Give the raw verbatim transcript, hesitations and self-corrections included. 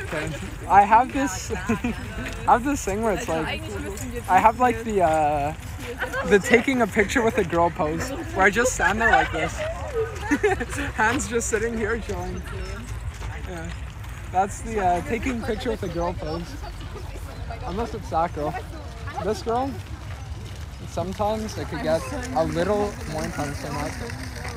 Okay. I have this I have this thing where it's like I have like the uh the taking a picture with a girl pose where I just stand there like this. Hands just sitting here chilling. Yeah. That's the uh, taking picture with a girl pose. Unless it's that girl. This girl, sometimes it could get a little more intense than that.